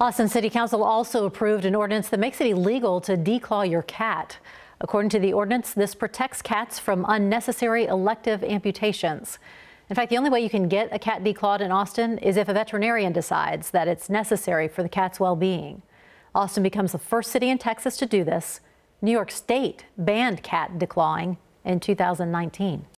Austin City Council also approved an ordinance that makes it illegal to declaw your cat. According to the ordinance, this protects cats from unnecessary elective amputations. In fact, the only way you can get a cat declawed in Austin is if a veterinarian decides that it's necessary for the cat's well-being. Austin becomes the first city in Texas to do this. New York State banned cat declawing in 2019.